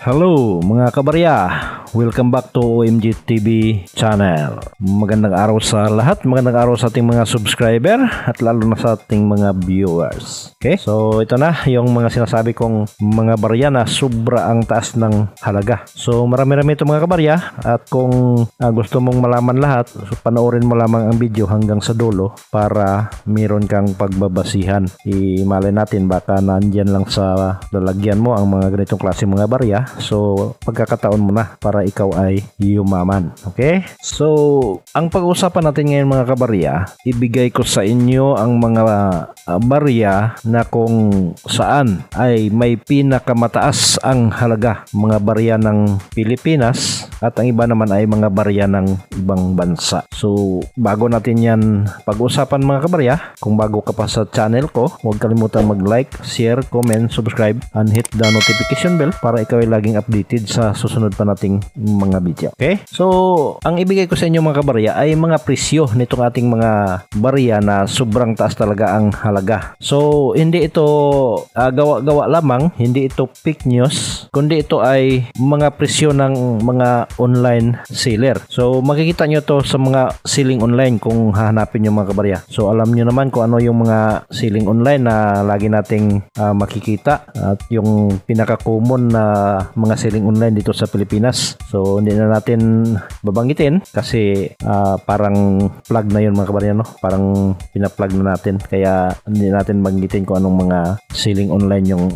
Hello mga kabarya, welcome back to OMG TV channel. Magandang araw sa lahat, magandang araw sa ating mga subscriber at lalo na sa ating mga viewers. Okay, so ito na yung mga sinasabi kong mga barya na sobra ang taas ng halaga. So marami-rami ito mga kabarya at kung gusto mong malaman lahat, so panoorin mo lamang ang video hanggang sa dulo para meron kang pagbabasihan. Imalay natin baka nandyan lang sa lalagyan mo ang mga ganitong klase mga barya. So, pagkakataon mo na para ikaw ay yumaman. Okay? So, ang pag-uusapan natin ngayon mga kabarya, ibigay ko sa inyo ang mga barya na kung saan ay may pinakamataas ang halaga. Mga barya ng Pilipinas at ang iba naman ay mga barya ng ibang bansa. So, bago natin yan pag-usapan mga kabarya, kung bago ka pa sa channel ko, huwag kalimutan mag-like, share, comment, subscribe, and hit the notification bell para ikaw ay laging updated sa susunod pa nating mga video. Okay? So, ang ibigay ko sa inyo mga kabarya ay mga presyo nitong ating mga barya na sobrang taas talaga ang halaga. So, hindi ito gawa-gawa lamang, hindi ito fake news, kundi ito ay mga presyo ng mga online seller. So, makikita nyo to sa mga selling online kung hahanapin nyo mga kabarya. So, alam nyo naman kung ano yung mga selling online na lagi nating makikita at yung pinaka-common na mga selling online dito sa Pilipinas. So hindi na natin babanggitin kasi parang plug na yun mga kabarya, no? Parang pina-plug na natin kaya hindi natin banggitin kung anong mga selling online yung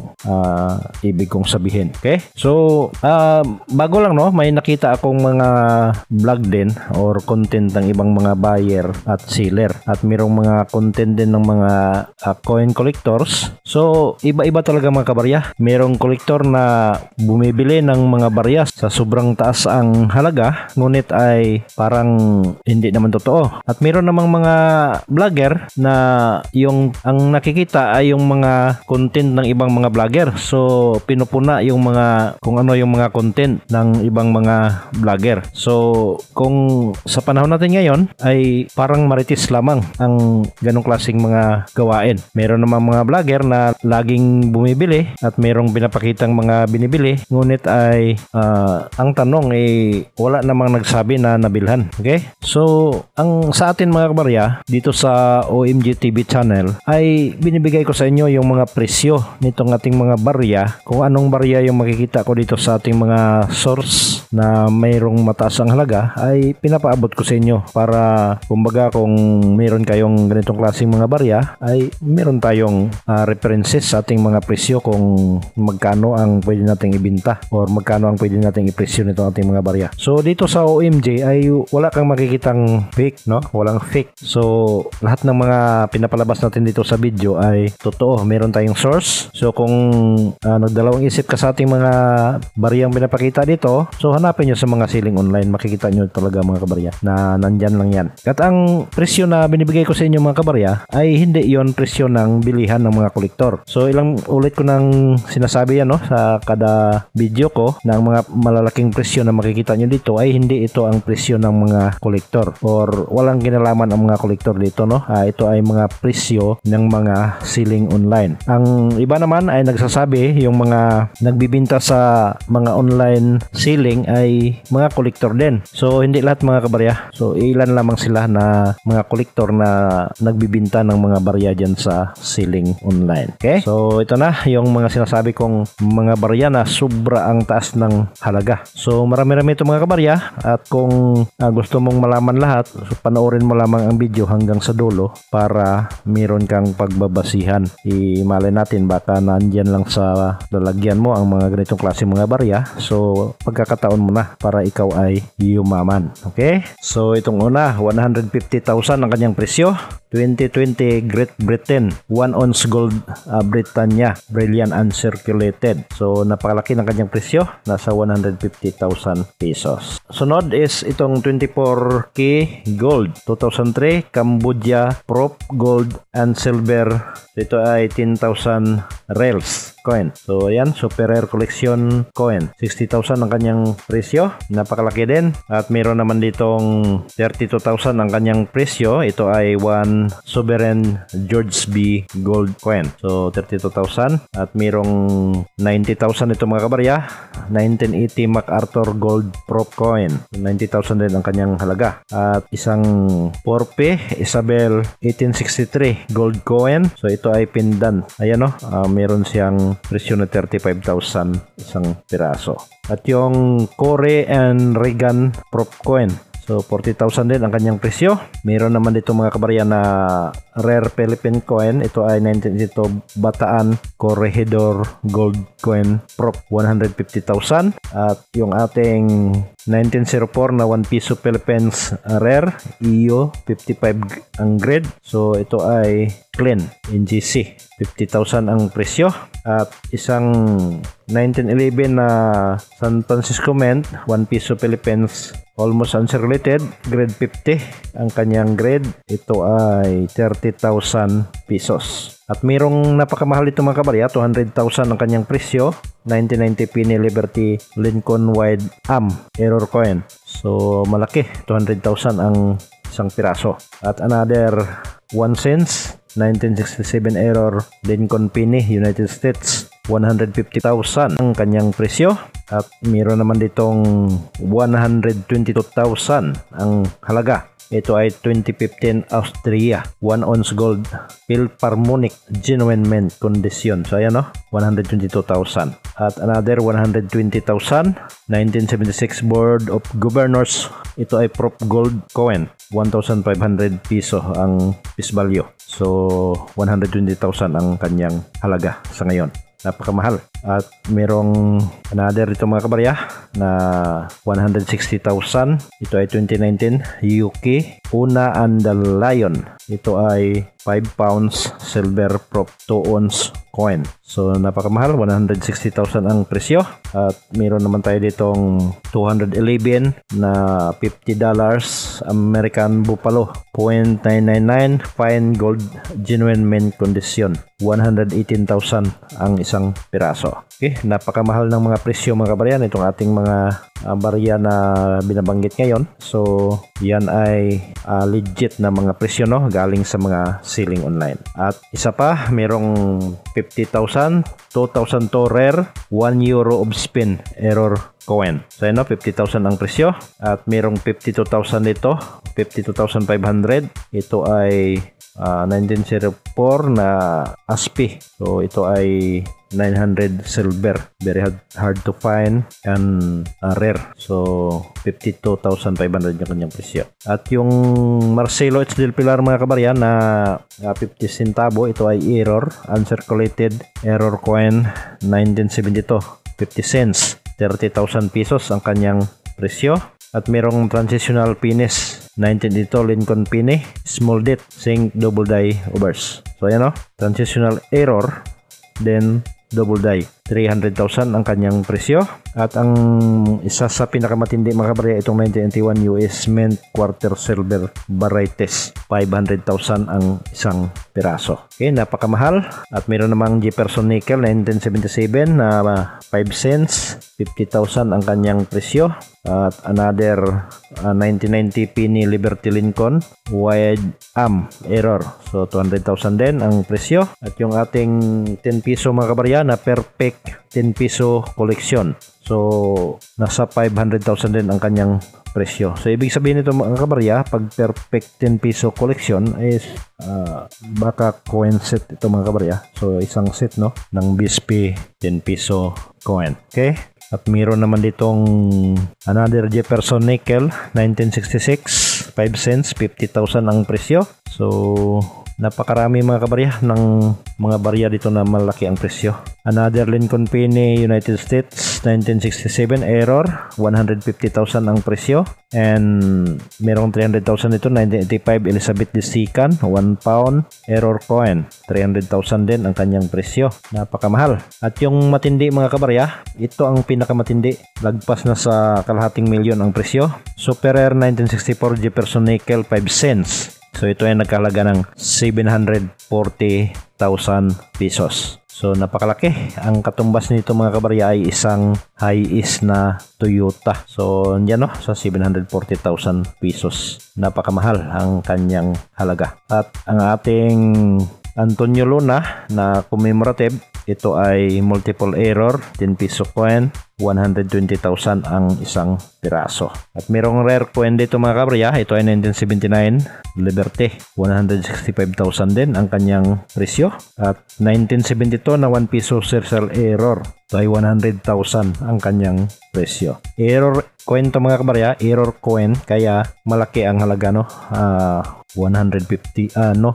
ibig kong sabihin. Okay? So bago lang, no, may nakita akong mga vlog din or content ng ibang mga buyer at seller at mayroong mga content din ng mga coin collectors. So iba-iba talaga mga kabarya. Mayroong collector na bumibili ng mga barya sa sobrang taas ang halaga ngunit ay parang hindi naman totoo. At mayroon namang mga vlogger na yung ang nakikita ay yung mga content ng ibang mga vlogger. So pinupuna yung mga kung ano yung mga content ng ibang mga vlogger. So kung sa panahon natin ngayon ay parang maritis lamang ang ganong klaseng mga gawain. Meron namang mga vlogger na laging bumibili at merong pinapakitang mga binibili ngunit ay ang tanong ay wala namang nagsabi na nabilhan. Okay? So, ang sa atin mga kabarya dito sa OMG TV channel ay binibigay ko sa inyo yung mga presyo nitong ating mga barya. Kung anong barya yung makikita ko dito sa ating mga source na mayroong mataas ang halaga ay pinapaabot ko sa inyo para kumbaga kung mayroon kayong ganitong klaseng mga barya ay mayroon tayong references sa ating mga presyo kung magkano ang pwede nating ibenta or magkano ang pwede nating ipresyo nito ating mga barya. So dito sa OMG ay wala kang makikitang fake, no? Walang fake. So lahat ng mga pinapalabas natin dito sa video ay totoo. Meron tayong source. So kung nagdalawang isip ka sa ating mga bariyang pinapakita dito, so hanapin nyo sa mga selling online. Makikita nyo talaga mga kabarya na nandyan lang yan. At ang presyo na binibigay ko sa inyo mga kabarya ay hindi yon presyo ng bilihan ng mga kolektor. So ilang ulit ko nang sinasabi yan, no, sa kada video ko na ang mga malalaking presyo na makikita nyo dito ay hindi ito ang presyo ng mga kolektor or walang kinalaman ang mga kolektor dito, no. Ito ay mga presyo ng mga selling online. Ang iba naman ay nagsasabi yung mga nagbibinta sa mga online selling ay mga kolektor din. So hindi lahat mga kabarya. So ilan lamang sila na mga kolektor na nagbibinta ng mga barya dyan sa selling online. Okay? So ito na yung mga sinasabi kong mga barya na sobra ang taas ng halaga. So marami-rami ito mga kabarya at kung gusto mong malaman lahat, so panoorin mo lamang ang video hanggang sa dulo para meron kang pagbabasihan. Imalay natin baka nandyan lang sa lalagyan mo ang mga ganitong klase mga barya. So pagkakataon mo na para ikaw ay yumaman. Okay? So itong una, 150,000 ang kanyang presyo. 2020 Great Britain 1 ounce gold Britannia brilliant uncirculated. So napakalaki ng kanyang presyo, nasa 150,000 pesos. Sunod is itong 24K gold 2003 Cambodia Prop gold and silver. Ito ay 10,000 reals. coin. So ayan, super rare collection coin. 60,000 ang kanyang presyo. Napakalaki din. At meron naman ditong 32,000 ang kanyang presyo. Ito ay one Sovereign George B gold coin. So 32,000. At merong 90,000 ito mga kabarya. 1980 MacArthur gold prop coin. 90,000 din ang kanyang halaga. At isang Porpe Isabel 1863 gold coin. So ito ay pendant. Ayan o, meron siyang presyo na 35,000 isang piraso. At yung Core and Reagan prop coin. So 40,000 din ang kanyang presyo. Meron naman dito mga kabarya na rare Philippine coin. Ito ay 1982 Bataan Corregidor gold coin prop 150,000. At yung ating 1904 na 1 piso Philippines rare EO 55 ang grade. So ito ay clean NGC 50,000 ang presyo. At isang 1911 na San Francisco Mint 1 piso Philippines almost uncirculated grade 50 ang kanyang grade. Ito ay 30,000 pesos. At mayroong napakamahal ito mga kabarya, 200,000 ang kanyang presyo. 1990 Penny Liberty Lincoln Wide Am error coin. So malaki, 200,000 ang isang piraso. At another 1 cents 1967 error Lincoln Penny United States 150,000 ang kanyang presyo. At mayroon naman ditong 122,000 ang halaga. Ito ay 2015 Austria 1 ounce gold Philharmonic genuine mint condition. So ayan o, 122,000. At another 120,000 1976 Board of Governors. Ito ay prop gold coin 1,500 piso ang piece value. So 120,000 ang kanyang halaga sa ngayon. Napakamahal. At merong another ito mga kabarya na 160,000. Ito ay 2019 UK Una and the Lion. Ito ay 5 pounds silver prop 2 ounce coin. So napakamahal, 160,000 ang presyo. At meron naman tayo ditong 211 na $50 American Buffalo 0.999 fine gold genuine mint condition 118,000 ang isang piraso. Okay, napakamahal ng mga presyo mga kabaryan itong ating mga barya na binabanggit ngayon. So yan ay legit na mga presyo no, galing sa mga selling online. At isa pa, merong 50,000 2,000 to rare 1 euro of spin error coin. So yun no, 50,000 ang presyo. At merong 52,000 dito 52,500. Ito ay 1904 na ASPI. So ito ay 900 silver, very hard to find and rare. So 52,500 yung kanyang presyo. At yung Marcelo H. Del Pilar mga kabaryan na 50 centavo, ito ay error uncirculated error coin 1972 50 cents 30,000 pesos ang kanyang presyo. At merong transitional penis 1982 Lincoln Penny small date zinc double die overs. So ayan o, transitional error then double die 300,000 ang kanyang presyo. At ang isa sa pinakamatindi mga kabarya itong 1981 US Mint Quarter Silver Varieties 500,000 ang isang piraso. Okay, napakamahal. At meron namang Jefferson Nickel 1977 na 5 cents 50,000 ang kanyang presyo. At another 1990 Penny Liberty Lincoln Wide Am error, so 200,000 din ang presyo. At yung ating 10 piso mga kabarya na perfect 10 piso collection, so nasa 500,000 din ang kanyang presyo. So ibig sabihin nito mga kabarya, pag perfect 10 piso collection is baka coin set ito mga kabarya. So isang set no ng BSP 10 piso coin. Okay. At meron naman ditong another Jefferson Nickel 1966 5 cents 50,000 ang presyo. So napakarami mga kabarya ng mga barya dito na malaki ang presyo. Another Lincoln Penny United States 1967 error 150,000 ang presyo. And merong 300,000 ito 1985 Elizabeth II 1 pound error coin 300,000 din ang kanyang presyo. Napakamahal. At yung matindi mga kabarya, ito ang pinakamatindi, lagpas na sa kalahating milyon ang presyo. Super Rare 1964 Jefferson Nickel 5 cents. So ito ay nagkahalaga ng 740,000 pesos. So napakalaki. Ang katumbas nito mga kabarya ay isang high-is na Toyota. So yan no, sa 740,000 pesos. Napakamahal ang kanyang halaga. At ang ating Antonio Luna na commemorative, ito ay multiple error, 10 piso coin, 120,000 ang isang piraso. At merong rare coin dito mga kabarya, ito ay 1979 Liberty, 165,000 din ang kanyang presyo. At 1972 na 1 piso circle error, ito ay 100,000 ang kanyang presyo. Error coin to mga kabarya, error coin, kaya malaki ang halaga no. 100,000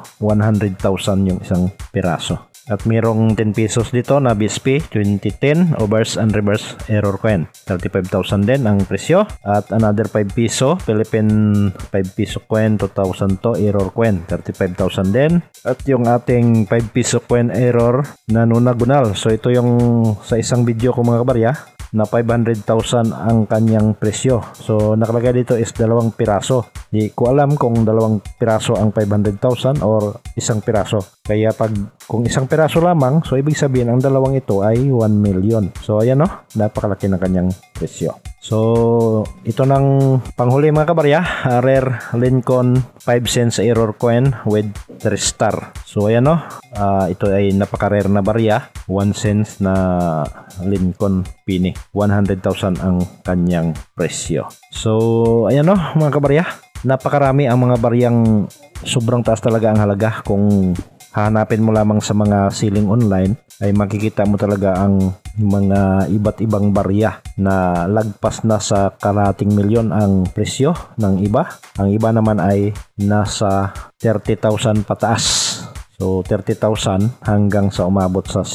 yung isang piraso. At mayroong 10 pesos dito na BSP 2010 overs and reverse error coin, 35,000 din ang presyo. At another 5 piso Philippine 5 piso coin 2000 to error coin, 35,000 din. At yung ating 5 piso coin error na nunagunal, so ito yung sa isang video ko mga kabarya na 500,000 ang kanyang presyo. So nakalagay dito is 2 piraso. Di ko alam kung 2 piraso ang 500,000 or isang piraso. Kaya kung isang piraso lamang, so ibig sabihin ang dalawang ito ay 1 million. So ayan no, napakalaki ng kanyang presyo. So ito nang panghuli mga kabarya, rare Lincoln 5 cents error coin with 3 star. So ayan no, ito ay napaka-rare na barya, 1 cents na Lincoln penny, 100,000 ang kanyang presyo. So ayan no mga kabarya, napakarami ang mga baryang sobrang taas talaga ang halaga. Kung hahanapin mo lamang sa mga selling online ay makikita mo talaga ang mga iba't ibang barya na lagpas na sa kalahating milyon ang presyo ng iba. Ang iba naman ay nasa 30,000 pataas. So 30,000 hanggang sa umabot sa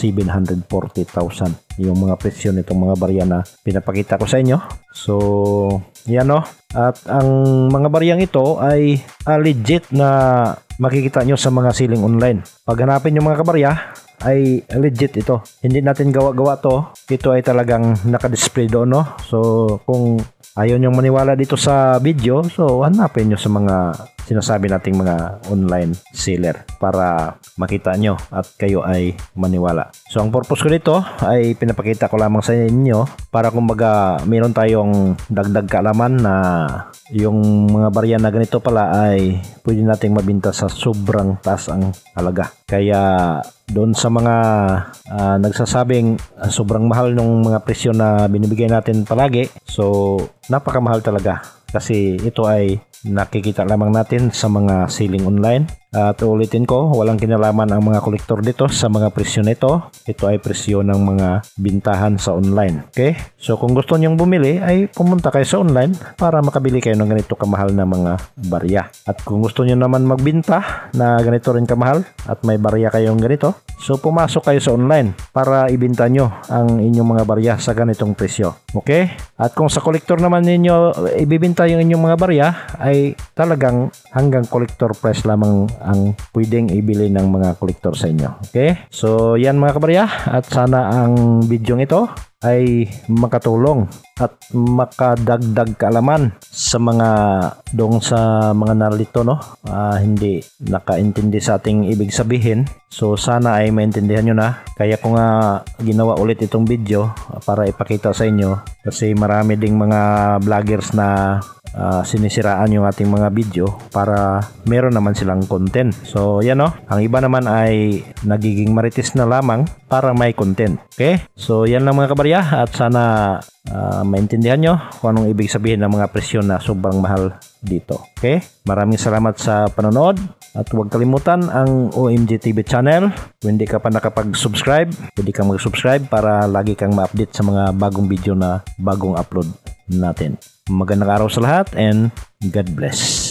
740,000 yung mga presyo nitong mga barya na pinapakita ko sa inyo. So yan no. At ang mga baryang ito ay legit na makikita nyo sa mga selling online. Pag hanapin yung mga kabarya ay legit ito. Hindi natin gawa-gawa to. Ito ay talagang nakadisplay doon no. So kung ayaw nyong maniwala dito sa video, so hanapin nyo sa mga sinasabi nating mga online seller para makita nyo at kayo ay maniwala. So ang purpose ko dito ay pinapakita ko lamang sa inyo para kumbaga meron tayong dagdag kaalaman na yung mga barya na ganito pala ay pwede nating mabinta sa sobrang taas ang halaga. Kaya doon sa mga nagsasabing sobrang mahal ng mga presyo na binibigay natin palagi, so napakamahal talaga kasi ito ay nakikita lamang natin sa mga selling online. At ulitin ko, walang kinalaman ang mga kolektor dito sa mga presyo nito. Ito ay presyo ng mga bintahan sa online. Okay? So kung gusto nyong bumili ay pumunta kayo sa online para makabili kayo ng ganito kamahal na mga barya. At kung gusto nyo naman magbinta na ganito rin kamahal at may barya kayong ganito, so pumasok kayo sa online para ibinta nyo ang inyong mga barya sa ganitong presyo. Okay? At kung sa kolektor naman ninyo ibibinta yung inyong mga barya ay talagang hanggang collector price lamang ang pwedeng ibili ng mga kolektor sa inyo. Okay? So yan mga kabarya, at sana ang video ito ay makatulong at makadagdag kaalaman sa mga sa mga narito no, hindi nakaintindi sa ating ibig sabihin. So sana ay maintindihan nyo na. Kaya ko nga ginawa ulit itong video para ipakita sa inyo kasi marami ding mga vloggers na sinisiraan yung ating mga video para meron naman silang content. So yan no, ang iba naman ay nagiging marites na lamang para may content. Okay? So yan lang mga kabarya, at sana maintindihan nyo kung anong ibig sabihin ng mga presyo na sobrang mahal dito. Okay? Maraming salamat sa panonood at huwag kalimutan ang OMG TV channel. Kung hindi ka pa nakapag-subscribe, pwede kang mag-subscribe para lagi kang ma-update sa mga bagong video na bagong upload natin. Magandang araw sa lahat and God bless.